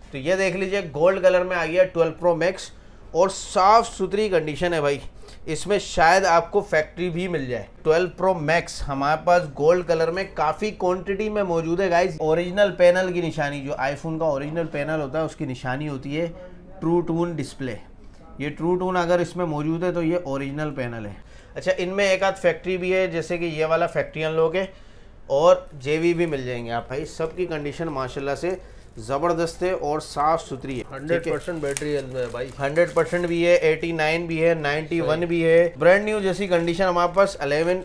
तो ये देख लीजिए गोल्ड कलर में आ गया 12 प्रो मैक्स और साफ सुथरी कंडीशन है भाई। इसमें शायद आपको फैक्ट्री भी मिल जाए। 12 प्रो मैक्स हमारे पास गोल्ड कलर में काफ़ी क्वांटिटी में मौजूद है गाइस। ओरिजिनल पैनल की निशानी, जो आईफोन का ओरिजिनल पैनल होता है उसकी निशानी होती है ट्रू टून डिस्प्ले। ये ट्रू टून अगर इसमें मौजूद है तो ये ओरिजिनल पैनल है। अच्छा, इनमें एक आध फैक्ट्री भी है, जैसे कि ये वाला फैक्ट्री अनलॉक है और जेवी भी मिल जाएंगे आप भाई। सबकी कंडीशन माशाल्लाह से ज़बरदस्त है और साफ़ सुथरी है। 100% बैटरी हेल्थ में है भाई। 100% भी है, 89 भी है, 91 भी है। ब्रांड न्यू जैसी कंडीशन हमारे पास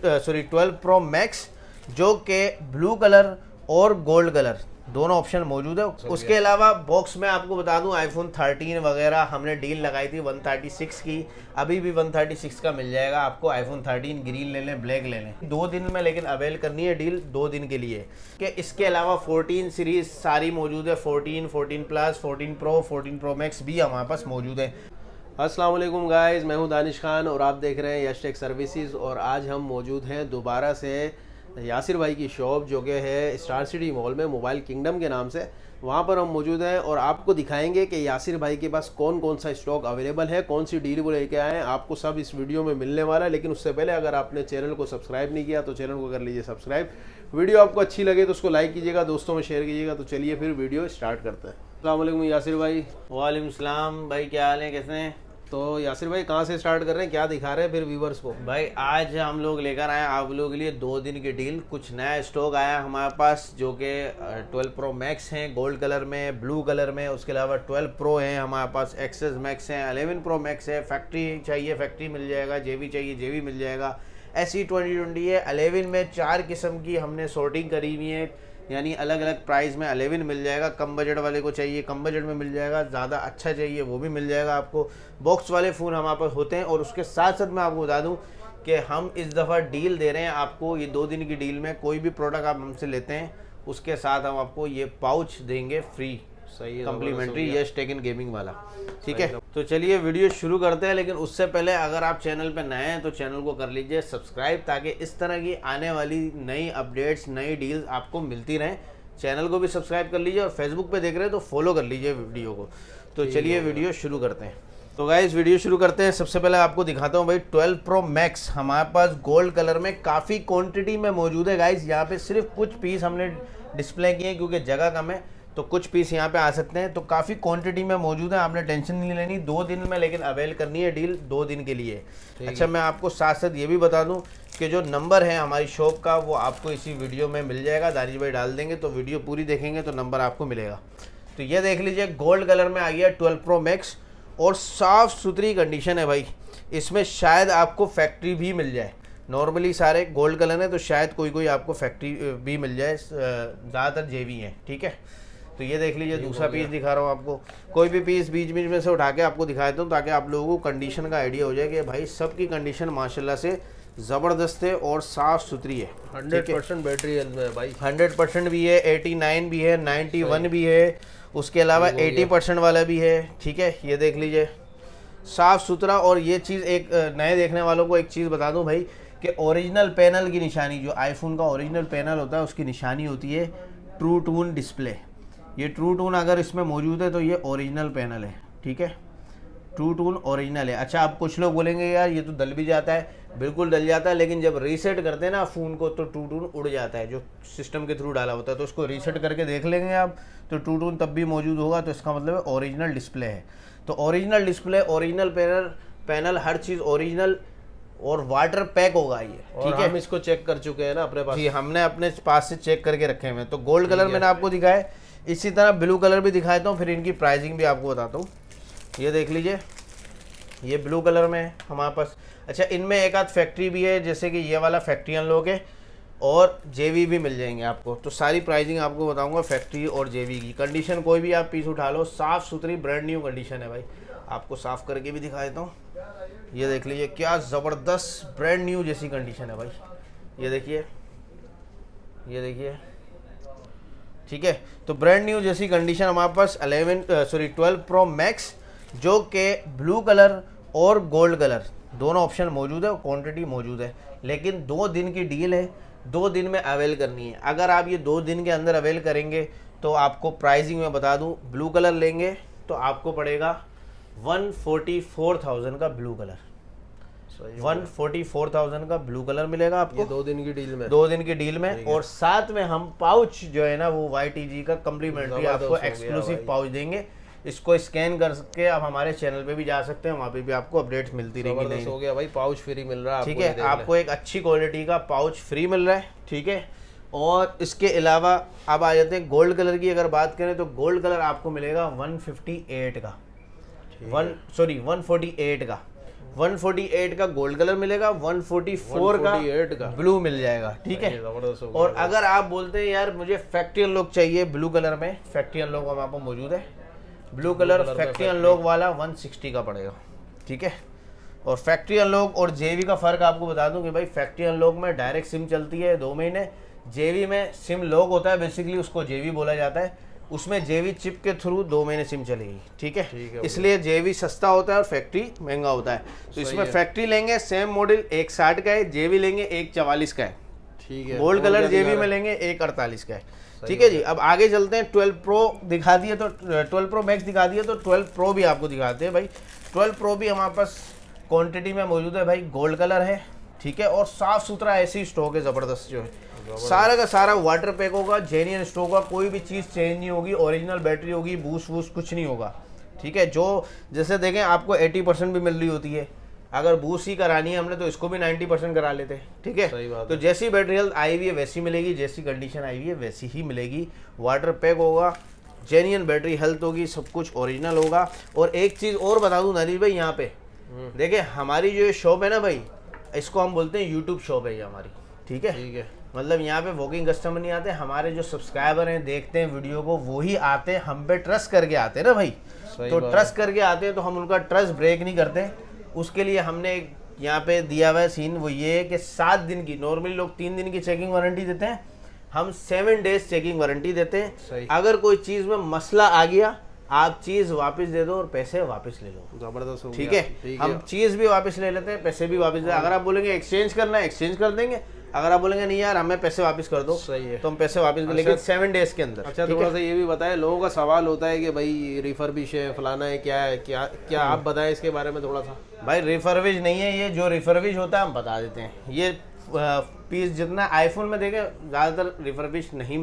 12 प्रो मैक्स जो कि ब्लू कलर और गोल्ड कलर दोनों ऑप्शन मौजूद है। उसके अलावा बॉक्स में आपको बता दूं आईफोन 13 वगैरह हमने डील लगाई थी 136 की, अभी भी 136 का मिल जाएगा आपको। आईफोन 13 ग्रीन ले लें, ब्लैक ले लें, 2 दिन में, लेकिन अवेल करनी है डील 2 दिन के लिए। कि इसके अलावा 14 सीरीज सारी मौजूद है, 14, 14 प्लस, 14 प्रो, 14 प्रो मैक्स भी हमारे पास मौजूद है। अस्सलाम वालेकुम गाइस, मैं हूं दानिश खान और आप देख रहे हैं यश टेक सर्विसेज। और आज हम मौजूद हैं दोबारा से यासिर भाई की शॉप जो कि है स्टार सिटी मॉल में, मोबाइल किंगडम के नाम से। वहाँ पर हम मौजूद हैं और आपको दिखाएंगे कि यासिर भाई के पास कौन कौन सा स्टॉक अवेलेबल है, कौन सी डील वो लेके आए हैं। आपको सब इस वीडियो में मिलने वाला है। लेकिन उससे पहले अगर आपने चैनल को सब्सक्राइब नहीं किया तो चैनल को कर लीजिए सब्सक्राइब। वीडियो आपको अच्छी लगे तो उसको लाइक कीजिएगा, दोस्तों में शेयर कीजिएगा। तो चलिए फिर वीडियो स्टार्ट करते हैं। अस्सलाम वालेकुम यासिर भाई। वालेकुम सलाम भाई, क्या हाल है, कैसे हैं? तो यासिर भाई कहाँ से स्टार्ट कर रहे हैं, क्या दिखा रहे हैं फिर व्यूवर्स को? भाई आज हम लोग लेकर आए आप लोगों के लिए 2 दिन की डील। कुछ नया स्टॉक आया हमारे पास जो कि 12 प्रो मैक्स हैं गोल्ड कलर में, ब्लू कलर में। उसके अलावा 12 प्रो हैं हमारे पास, एक्सेस मैक्स हैं, 11 प्रो मैक्स है। फैक्ट्री चाहिए फैक्ट्री मिल जाएगा, जेवी चाहिए जेवी मिल जाएगा। SE 2020 है। 11 में 4 किस्म की हमने सॉर्टिंग करी हुई है, यानी अलग अलग प्राइस में 11 मिल जाएगा। कम बजट वाले को चाहिए कम बजट में मिल जाएगा, ज़्यादा अच्छा चाहिए वो भी मिल जाएगा आपको। बॉक्स वाले फ़ोन हमारे पास होते हैं। और उसके साथ साथ मैं आपको बता दूं कि हम इस दफ़ा डील दे रहे हैं आपको। ये 2 दिन की डील में कोई भी प्रोडक्ट आप हमसे लेते हैं उसके साथ हम आपको ये पाउच देंगे फ्री, सही है, complimentary, Yash tech in gaming वाला। ठीक है, तो चलिए वीडियो शुरू करते हैं। लेकिन उससे पहले अगर आप चैनल पे नए हैं तो चैनल को कर लीजिए सब्सक्राइब, ताकि इस तरह की आने वाली नई अपडेट्स, नई डील्स आपको मिलती रहें। चैनल को भी सब्सक्राइब कर लीजिए और फेसबुक पे देख रहे हैं तो फॉलो कर लीजिए वीडियो को। तो चलिए वीडियो शुरू करते हैं। तो गाइस वीडियो शुरू करते हैं। सबसे पहले आपको दिखाता हूँ भाई 12 प्रो मैक्स हमारे पास गोल्ड कलर में काफ़ी क्वांटिटी में मौजूद है गाइस। यहाँ पे सिर्फ कुछ पीस हमने डिस्प्ले किए हैं क्योंकि जगह कम है, तो कुछ पीस यहाँ पे आ सकते हैं। तो काफ़ी क्वांटिटी में मौजूद है, आपने टेंशन नहीं लेनी 2 दिन में, लेकिन अवेल करनी है डील 2 दिन के लिए। अच्छा, मैं आपको साथ साथ ये भी बता दूं कि जो नंबर है हमारी शॉप का वो आपको इसी वीडियो में मिल जाएगा, दानिश भाई डाल देंगे। तो वीडियो पूरी देखेंगे तो नंबर आपको मिलेगा। तो ये देख लीजिए गोल्ड कलर में आ गया 12 प्रो मैक्स और साफ़ सुथरी कंडीशन है भाई। इसमें शायद आपको फैक्ट्री भी मिल जाए। नॉर्मली सारे गोल्ड कलर है तो शायद कोई आपको फैक्ट्री भी मिल जाए, ज़्यादातर जेवी हैं। ठीक है, तो ये देख लीजिए दूसरा पीस दिखा रहा हूँ आपको। कोई भी पीस बीच बीच में से उठा के आपको दिखा देता हूँ ताकि आप लोगों को कंडीशन का आइडिया हो जाए कि भाई सबकी कंडीशन माशाल्लाह से ज़बरदस्त है और साफ़ सुथरी है। 100% बैटरी हेल्थ में है भाई। 100% भी है, 89 भी है, 91 भी है। उसके अलावा 80% वाला भी है। ठीक है, ये देख लीजिए साफ़ सुथरा। और ये चीज़ एक नए देखने वालों को एक चीज़ बता दूँ भाई कि ओरिजिनल पैनल की निशानी, जो आईफोन का ओरिजिनल पैनल होता है उसकी निशानी होती है ट्रू टून डिस्प्ले। ये ट्रू टून अगर इसमें मौजूद है तो ये ओरिजिनल पैनल है। ठीक है, ट्रू टून ओरिजिनल है। अच्छा, अब कुछ लोग बोलेंगे यार ये तो डल भी जाता है, बिल्कुल डल जाता है, लेकिन जब रीसेट करते हैं ना फ़ोन को तो ट्रू टून उड़ जाता है, जो सिस्टम के थ्रू डाला होता है। तो उसको रीसेट करके देख लेंगे आप तो ट्रू टून तब भी मौजूद होगा, तो इसका मतलब है ओरिजिनल डिस्प्ले है। तो ओरिजिनल डिस्प्ले, ओरिजिनल पैनल, हर चीज़ ओरिजिनल और वाटर पैक होगा ये। ठीक है, हम इसको चेक कर चुके हैं ना अपने पास। जी, हमने अपने पास से चेक करके रखे हुए हैं। तो गोल्ड कलर मैंने आपको दिखाया, इसी तरह ब्लू कलर भी दिखाता हूँ, फिर इनकी प्राइसिंग भी आपको बताता हूँ। ये देख लीजिए ये ब्लू कलर में है हमारे पास। अच्छा, इनमें एक आध फैक्ट्री भी है, जैसे कि ये वाला फैक्ट्री अनलॉक है और जेवी भी मिल जाएंगे आपको। तो सारी प्राइसिंग आपको बताऊंगा फैक्ट्री और जेवी की। कंडीशन कोई भी आप पीस उठा लो, साफ़ सुथरी ब्रांड न्यू कंडीशन है भाई। आपको साफ़ करके भी दिखा देता हूँ। ये देख लीजिए क्या ज़बरदस्त ब्रांड न्यू जैसी कंडीशन है भाई। ये देखिए, ये देखिए। ठीक है, तो ब्रांड न्यू जैसी कंडीशन हमारे पास 12 प्रो मैक्स जो कि ब्लू कलर और गोल्ड कलर दोनों ऑप्शन मौजूद है और क्वांटिटी मौजूद है। लेकिन 2 दिन की डील है, 2 दिन में अवेल करनी है। अगर आप ये 2 दिन के अंदर अवेल करेंगे तो आपको प्राइसिंग में बता दूं, ब्लू कलर लेंगे तो आपको पड़ेगा 144,000 का ब्लू कलर। 144,000 का ब्लू कलर मिलेगा आपको। ये 2 दिन की डील में, 2 दिन की डील में। और साथ में हम पाउच जो है ना वो YTG का कम्प्लीमेंट्री आपको एक्सक्लूसिव पाउच देंगे। इसको स्कैन करके आप हमारे चैनल पे भी जा सकते हैं, वहाँ पे भी आपको अपडेट्स मिलती रहेंगी। नहीं हो गया भाई, पाउच फ्री मिल रहा है, ठीक है, आपको एक अच्छी क्वालिटी का पाउच फ्री मिल रहा है। ठीक है, और इसके अलावा अब आ जाते हैं गोल्ड कलर की। अगर बात करें तो गोल्ड कलर आपको मिलेगा 158 का, 148 का, 148 का गोल्ड कलर मिलेगा, 144 का ब्लू मिल जाएगा। ठीक है, और अगर आप बोलते हैं यार मुझे फैक्ट्री अनलॉक चाहिए ब्लू कलर में, फैक्ट्री अनलॉक हमारे पास मौजूद है। ब्लू कलर फैक्ट्री अनलॉक वाला 160 का पड़ेगा। ठीक है, और फैक्ट्री अनलॉक और जेवी का फ़र्क आपको बता दूं कि भाई फैक्ट्री अनलॉक में डायरेक्ट सिम चलती है 2 महीने, जेवी में सिम लॉक होता है, बेसिकली उसको जेवी बोला जाता है, उसमें जेवी चिप के थ्रू 2 महीने सिम चलेगी। ठीक है, इसलिए जेवी सस्ता होता है और फैक्ट्री महंगा होता है। तो इसमें फैक्ट्री लेंगे सेम मॉडल 160 का है, जेवी लेंगे 144 का है। ठीक है, गोल्ड कलर जेवी में लेंगे 148 का है। ठीक है जी, अब आगे चलते हैं। 12 प्रो दिखा दिए तो 12 प्रो मैक्स दिखा दिए, तो 12 प्रो भी आपको दिखाते हैं भाई। 12 प्रो भी हमारे पास क्वांटिटी में मौजूद है भाई, गोल्ड कलर है। ठीक है, और साफ सुथरा ऐसी स्टॉक है ज़बरदस्त जो है, सारा का सारा वाटर पैक होगा, जेन्युइन स्टॉक होगा, कोई भी चीज़ चेंज नहीं होगी, ओरिजिनल बैटरी होगी, बूस्ट वूस्ट कुछ नहीं होगा। ठीक है, जो जैसे देखें आपको 80% भी मिल रही होती है, अगर बूस्ट ही करानी है हमने तो इसको भी 90% करा लेते हैं। ठीक है, तो जैसी बैटरी हेल्थ आई हुई है वैसी मिलेगी, जैसी कंडीशन आई हुई है वैसी ही मिलेगी। वाटर पैक होगा, जेन्युइन बैटरी हेल्थ होगी, सब कुछ ओरिजिनल होगा। और एक चीज़ और बता दूं नरीश भाई, यहाँ पे देखिए हमारी जो ये शॉप है ना भाई, इसको हम बोलते हैं यूट्यूब शॉप है ये हमारी। ठीक है, मतलब यहाँ पे वॉकिंग कस्टमर नहीं आते, हमारे जो सब्सक्राइबर हैं देखते हैं वीडियो को वही आते हैं, हम पे ट्रस्ट करके आते हैं ना भाई। तो ट्रस्ट करके आते हैं तो हम उनका ट्रस्ट ब्रेक नहीं करते। उसके लिए हमने यहाँ पे दिया हुआ है सीन, वो ये है कि 7 दिन की, नॉर्मली लोग 3 दिन की चेकिंग वारंटी देते हैं, हम 7 डेज चेकिंग वारंटी देते हैं। अगर कोई चीज़ में मसला आ गया आप चीज़ वापस दे दो और पैसे वापस ले लो। जबरदस्त। ठीक है, हम चीज़ भी वापस ले लेते हैं, पैसे भी वापस दे। अगर आप बोलेंगे एक्सचेंज करना है एक्सचेंज कर देंगे, अगर आप बोलेंगे नहीं यार हमें पैसे वापस कर दो, सही है, तो हम पैसे वापस कर, लेकिन 7 डेज के अंदर। अच्छा, थोड़ा सा ये भी बताएं, लोगों का सवाल होता है कि भाई रिफर्बिश है, फलाना है, क्या है, क्या आप बताएं इसके बारे में थोड़ा सा। भाई रिफर्बिश नहीं है ये, जो रिफर्बिश होता है हम बता देते हैं। ये पीस जितना आईफोन में देखें ज़्यादातर रिफर्बिश नहीं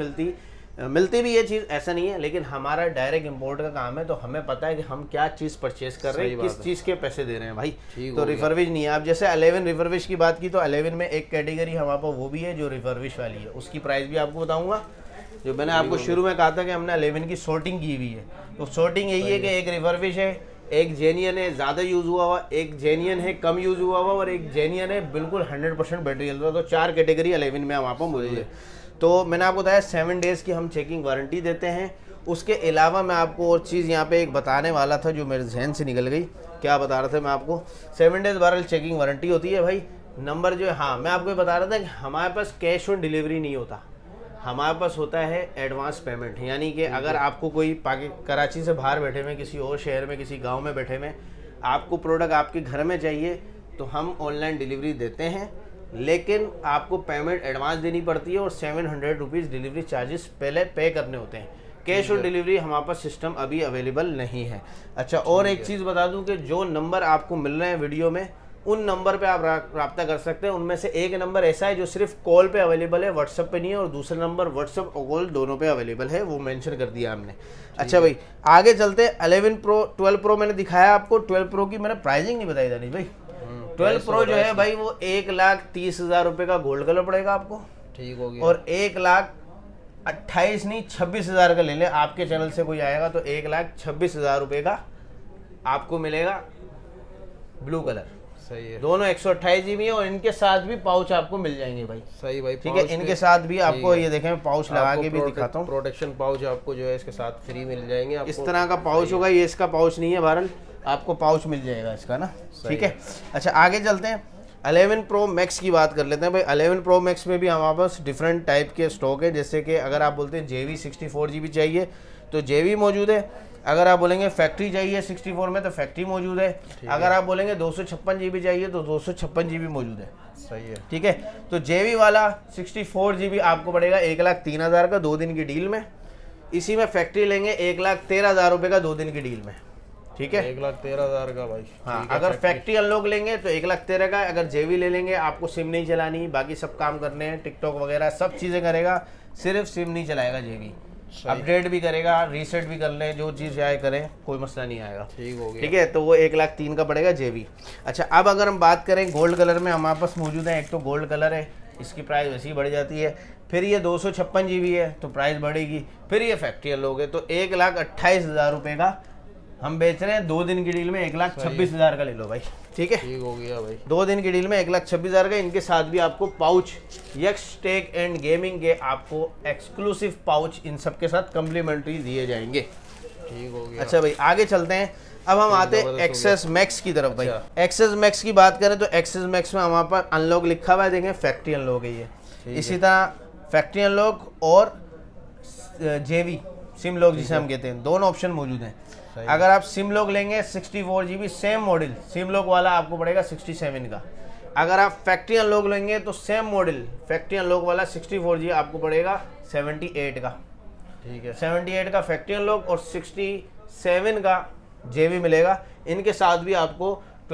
मिलती भी ये चीज़, ऐसा नहीं है, लेकिन हमारा डायरेक्ट इंपोर्ट का काम है तो हमें पता है कि हम क्या चीज़ परचेस कर रहे हैं, किस चीज़ के पैसे दे रहे हैं भाई। तो रिफर्बिश नहीं है। आप जैसे 11 रिफर्बिश की बात की तो 11 में एक कैटेगरी हमारे पास वो भी है जो रिफर्बिश वाली है, उसकी प्राइस भी आपको बताऊंगा। जो मैंने आपको शुरू में कहा था कि हमने 11 की सॉर्टिंग की हुई है, तो सॉर्टिंग यही है कि एक रिफर्बिश है, एक जेन्युइन है ज़्यादा यूज़ हुआ हुआ, एक जेन्युइन है कम यूज़ हुआ हुआ, और एक जेन्युइन है बिल्कुल 100% बैटरी हेल्थ। तो 4 कैटेगरी 11 में हमारे पास मौजूद है। तो मैंने आपको बताया 7 डेज़ की हम चेकिंग वारंटी देते हैं। उसके अलावा मैं आपको और चीज़ यहाँ पे एक बताने वाला था जो मेरे जहन से निकल गई। क्या बता रहा था मैं आपको, 7 डेज़ बहरहाल चेकिंग वारंटी होती है भाई। नंबर जो है, हाँ मैं आपको बता रहा था कि हमारे पास कैश ऑन डिलीवरी नहीं होता, हमारे पास होता है एडवांस पेमेंट। यानी कि अगर आपको कोई कराची से बाहर बैठे हुए, किसी और शहर में, किसी गाँव में बैठे हुए, आपको प्रोडक्ट आपके घर में चाहिए तो हम ऑनलाइन डिलीवरी देते हैं, लेकिन आपको पेमेंट एडवांस देनी पड़ती है और 700 रुपीज़ डिलीवरी चार्जेस पहले पे करने होते हैं। कैश ऑन डिलीवरी हमारे पास सिस्टम अभी अवेलेबल नहीं है। अच्छा, और एक चीज़ बता दूं कि जो नंबर आपको मिल रहे हैं वीडियो में, उन नंबर पे आप रब्ता कर सकते हैं। उनमें से एक नंबर ऐसा है जो सिर्फ कॉल पे अवेलेबल है, व्हाट्सएप पे नहीं है, और दूसरा नंबर व्हाट्सएप और कॉल दोनों पे अवेलेबल है, वो मेंशन कर दिया हमने। अच्छा भाई, आगे चलते हैं। 11 प्रो 12 प्रो मैंने दिखाया आपको, 12 प्रो की मैंने प्राइसिंग नहीं बताई दानिश भाई। 12 प्रो जो है भाई वो 1,30,000 रुपये का गोल्ड कलर पड़ेगा आपको। ठीक हो गया। और 1,28,000 नहीं 26,000 का ले ले, आपके चैनल से कोई आएगा तो 1,26,000 रुपये का आपको मिलेगा ब्लू कलर। सही है, दोनों 128 GB है, और इनके साथ भी पाउच आपको मिल जाएंगे भाई। सही भाई, ठीक है, इनके साथ भी आपको ये देखें पाउच लगा के भी दिखाता हूँ, प्रोटेक्शन पाउच आपको जो है इसके साथ फ्री मिल जाएंगे। आपको इस तरह का पाउच होगा, ये इसका पाउच नहीं है, बहरहाल आपको पाउच मिल जाएगा इसका ना। ठीक है, अच्छा आगे चलते हैं। 11 प्रो मैक्स की बात कर लेते हैं भाई। 11 प्रो मैक्स में भी हमारे पास डिफरेंट टाइप के स्टॉक है, जैसे कि अगर आप बोलते हैं JV 64 GB चाहिए तो JV मौजूद है, अगर आप बोलेंगे फैक्ट्री चाहिए 64 में तो फैक्ट्री मौजूद है, अगर आप बोलेंगे 256 GB चाहिए तो 256 GB मौजूद है। सही है, ठीक है। तो JV वाला 64 GB आपको पड़ेगा 1,03,000 का 2 दिन की डील में। इसी में फैक्ट्री लेंगे 1,13,000 रुपये का 2 दिन की डील में, ठीक है। 1,13,000 का भाई। हाँ, अगर फैक्ट्री अनलॉक लेंगे तो 1,13,000 का। अगर जेवी ले लेंगे, आपको सिम नहीं चलानी, बाकी सब काम करने हैं, टिकटॉक वगैरह सब चीज़ें करेगा, सिर्फ सिम नहीं चलाएगा जेवी। अपडेट भी करेगा, रीसेट भी कर ले, जो चीज़ चाहे करें, कोई मसला नहीं आएगा। ठीक हो गया, ठीक है। तो वो 1,03,000 का पड़ेगा जेवी। अच्छा, अब अगर हम बात करें गोल्ड कलर में, हमारे पास मौजूद है। एक तो गोल्ड कलर है, इसकी प्राइस वैसे ही बढ़ जाती है। फिर ये 256 GB है तो प्राइस बढ़ेगी। फिर ये फैक्ट्री लोगे तो 1,28,000 रुपये का हम बेच रहे हैं। 2 दिन की डील में 1,26,000 का ले लो भाई, ठीक है। ठीक हो गया भाई। 2 दिन की डील में 1,26,000 का। इनके साथ भी आपको pouch Yax tech and gaming के आपको एक्सक्लूसिव पाउच इन सब के साथ कम्प्लीमेंट्री दिए जाएंगे। ठीक हो गया। अच्छा भाई, आगे चलते हैं। अब हम आते हैं एक्सेस मैक्स की तरफ। भाई एक्सेस मैक्स की बात करें तो एक्सेस मैक्स में हमारे पास अनलॉक लिखा हुआ है, देखें फैक्ट्री अनलॉक है ये। इसी तरह फैक्ट्री अनलॉक और जेवी सिम लॉक जिसे हम कहते हैं, दोनों ऑप्शन मौजूद हैं। अगर आप सिम लॉक लेंगे 64 GB same model, SIM lock वाला आपको पड़ेगा 67 का। अगर आप फैक्ट्री अनलॉक लेंगे तो सेम मॉडल फैक्ट्री अनलॉक वाला 64 GB आपको पड़ेगा 78 का। ठीक है, 78 का फैक्ट्री अनलॉक और 67 का जेवी मिलेगा। इनके साथ भी आपको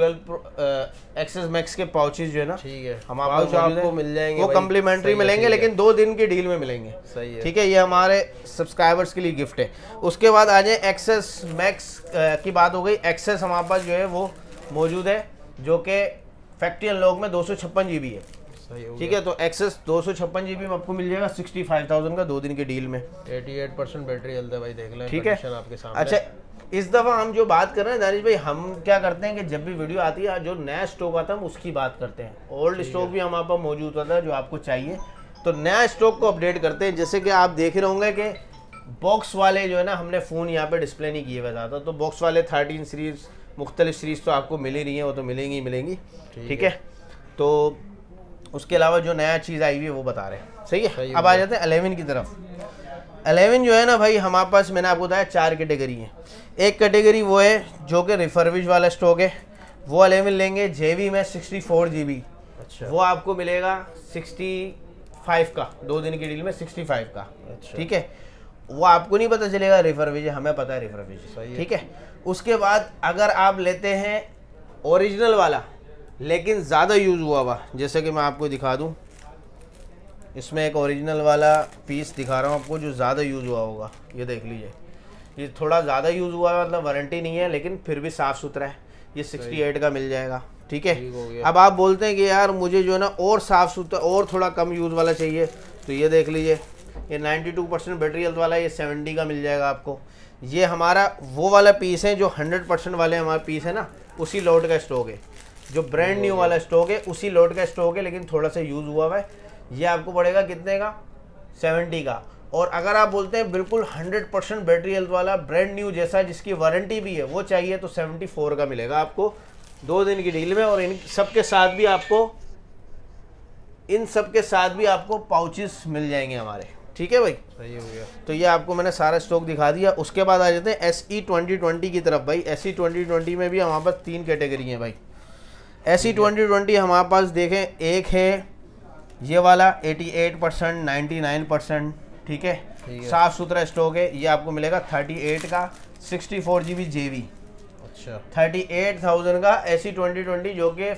12 एक्सेस मैक्स के पाउचेस जो है ना, ठीक है, हमारे पास आपको मिल जाएंगे, वो कम्प्लीमेंट्री मिलेंगे, लेकिन 2 दिन की डील में मिलेंगे। सही है, ठीक है। ये हमारे सब्सक्राइबर्स के लिए गिफ्ट है। उसके बाद आ जाए एक्सेस मैक्स की बात हो गई। एक्सेस हमारे पास जो है वो मौजूद है, जो कि फैक्ट्री अनलॉक में 256 GB है। ठीक है। तो एक्सेस 256 GB में आपको मिल जाएगा 65,000 का 2 दिन की डील में। 88% बैटरी चलता है भाई, देख लें। ठीक है। आपके सामने। अच्छा, इस दफ़ा हम जो बात कर रहे हैं दानिश भाई, हम क्या करते हैं कि जब भी वीडियो आती है जो नया स्टॉक आता है हम उसकी बात करते हैं। ओल्ड स्टॉक भी हमारे पास मौजूद होता है जो आपको चाहिए, तो नया स्टॉक को अपडेट करते हैं। जैसे कि आप देख रहे होंगे कि बॉक्स वाले जो है ना, हमने फ़ोन यहाँ पे डिस्प्ले नहीं किए हुए ज़्यादा, तो बॉक्स वाले 13 सीरीज़ मुख्तलिफ सीरीज़ तो आपको मिल ही रही है, वो तो मिलेंगी। ठीक है। तो उसके अलावा जो नया चीज़ आई हुई है वो बता रहे हैं। सही है। अब आ जाते हैं 11 की तरफ। 11 जो है ना भाई, हमारे पास मैंने आपको बताया 4 कैटेगरी है। एक कैटेगरी वो है जो कि रिफर्बिश वाला स्टॉक है, वो 11 लेंगे जेवी में 64 GB। अच्छा, वो आपको मिलेगा 65 का 2 दिन की डील में 65 का। अच्छा, ठीक है। वो आपको नहीं पता चलेगा रिफर्बिश है, हमें पता है रिफर्बिश है। ठीक है। उसके बाद अगर आप लेते हैं ओरिजिनल वाला लेकिन ज़्यादा यूज़ हुआ हुआ, जैसे कि मैं आपको दिखा दूँ, इसमें एक ओरिजिनल वाला पीस दिखा रहा हूँ आपको जो ज़्यादा यूज़ हुआ होगा। ये देख लीजिए, ये थोड़ा ज़्यादा यूज़ हुआ है, मतलब वारंटी नहीं है लेकिन फिर भी साफ़ सुथरा है। ये 68 का मिल जाएगा। ठीक है। अब आप बोलते हैं कि यार मुझे जो है ना और साफ़ सुथरा और थोड़ा कम यूज़ वाला चाहिए, तो ये देख लीजिए, ये 92% बैटरी हेल्थ वाला, ये 70 का मिल जाएगा आपको। ये हमारा वो वाला पीस है जो 100% वाले हमारे पीस है ना, उसी लोड का स्टॉक है। जो ब्रांड न्यू वाला स्टॉक है उसी लोड का स्टॉक है, लेकिन थोड़ा सा यूज़ हुआ हुआ है। ये आपको पड़ेगा कितने का? 70 का। और अगर आप बोलते हैं बिल्कुल 100% बैटरी हेल्थ वाला ब्रांड न्यू जैसा जिसकी वारंटी भी है वो चाहिए, तो 74 का मिलेगा आपको 2 दिन की डील में। और इन सब के साथ भी आपको पाउचेस मिल जाएंगे हमारे। ठीक है भाई, सही हो गया। तो ये आपको मैंने सारा स्टॉक दिखा दिया। उसके बाद आ जाते हैं SE 2020 की तरफ। भाई SE 2020 में भी हमारे पास 3 कैटेगरी हैं भाई। SE 2020 हमारे पास देखें, एक है ये वाला 88%, 99%। ठीक है, साफ सुथरा स्टॉक है। ये आपको मिलेगा 38 का 64 GB जेवी। अच्छा, 38,000 का SE 2020 जो कि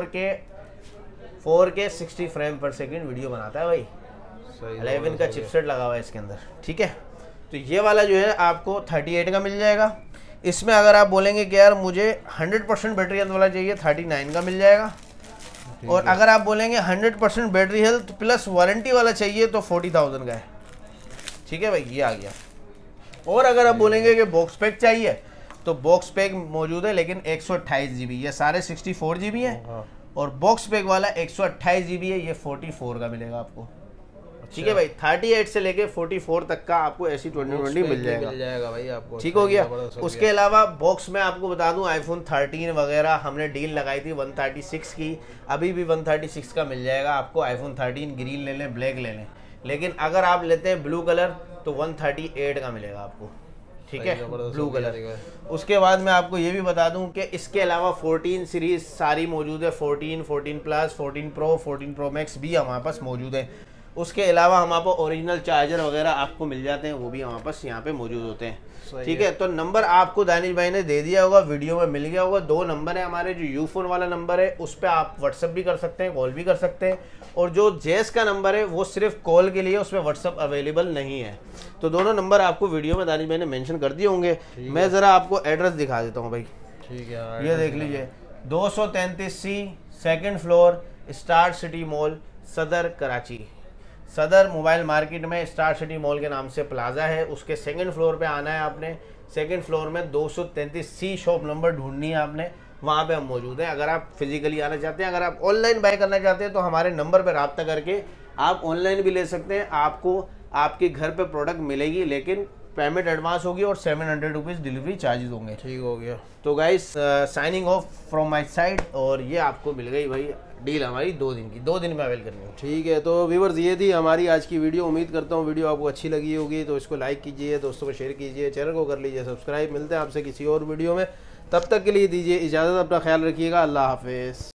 4K 60 फ्रेम पर सेकंड वीडियो बनाता है भाई। 11 का चिपसेट लगा हुआ है इसके अंदर। ठीक है। तो ये वाला जो है आपको 38 का मिल जाएगा। इसमें अगर आप बोलेंगे कि यार मुझे 100% बैटरी हेल्थ वाला चाहिए, 39 का मिल जाएगा। और अगर आप बोलेंगे 100% बैटरी हेल्थ प्लस वारंटी वाला चाहिए तो 40,000 का है। ठीक है भाई, ये आ गया। और अगर आप बोलेंगे कि बॉक्स पैक चाहिए तो बॉक्स पैक मौजूद है, लेकिन 128 GB। ये सारे 64 GB है और बॉक्स पैक वाला 128 GB है, ये 44 का मिलेगा आपको। ठीक है भाई, 38 से लेके 44 तक का आपको SE 2020 मिल जाएगा भाई आपको। ठीक हो गया। उसके अलावा बॉक्स में आपको बता दूं iPhone 13 वगैरह हमने डील लगाई थी 136 की, अभी भी 136 का मिल जाएगा आपको। iPhone 13 ग्रीन ले लें, ब्लैक ले लें, लेकिन अगर आप लेते हैं ब्लू कलर तो 138 का मिलेगा आपको। ठीक है, ब्लू कलर। उसके बाद मैं आपको ये भी बता दूं कि इसके अलावा 14 सीरीज सारी मौजूद है। 14 प्लस, 14 प्रो, 14 प्रो मैक्स भी हमारे पास मौजूद है। उसके अलावा हमारे पास ओरिजिनल चार्जर वगैरह आपको मिल जाते हैं, वो भी हमारे पास यहाँ पे मौजूद होते हैं। ठीक है, तो नंबर आपको दानिश भाई ने दे दिया होगा, वीडियो में मिल गया होगा। 2 नंबर है हमारे, जो यूफोन वाला नंबर है उस पर आप व्हाट्सअप भी कर सकते हैं, कॉल भी कर सकते हैं, और जो जेस का नंबर है वो सिर्फ कॉल के लिए, उसमें व्हाट्सअप अवेलेबल नहीं है। तो दोनों नंबर आपको वीडियो में दानिश भाई ने मेंशन कर दिए होंगे। मैं ज़रा आपको एड्रेस दिखा देता हूँ भाई। ठीक है, ये देख लीजिए, 233C 2nd floor, star City mall, Saddar Karachi. Saddar mobile market में स्टार सिटी मॉल के नाम से प्लाजा है, उसके 2nd फ्लोर पे आना है आपने। 2nd फ्लोर में 233C शॉप नंबर ढूंढनी है आपने, वहाँ पे हम मौजूद हैं। अगर आप फिजिकली आना चाहते हैं, अगर आप ऑनलाइन बाय करना चाहते हैं तो हमारे नंबर पर रब्ता करके आप ऑनलाइन भी ले सकते हैं। आपको आपके घर पे प्रोडक्ट मिलेगी, लेकिन पेमेंट एडवांस होगी और 700 रुपीज़ डिलीवरी चार्जेस होंगे। ठीक हो गया। तो guys signing off from my side, और ये आपको मिल गई भाई डील हमारी 2 दिन की, 2 दिन में अवेल करनी है। ठीक है, तो व्यूअर्स ये थी हमारी आज की वीडियो। उम्मीद करता हूँ वीडियो आपको अच्छी लगी होगी, तो इसको लाइक कीजिए, दोस्तों को शेयर कीजिए, चैनल को कर लीजिए सब्सक्राइब। मिलते हैं आपसे किसी और वीडियो में, तब तक के लिए दीजिए इजाज़त, अपना ख्याल रखिएगा, अल्लाह हाफिज़।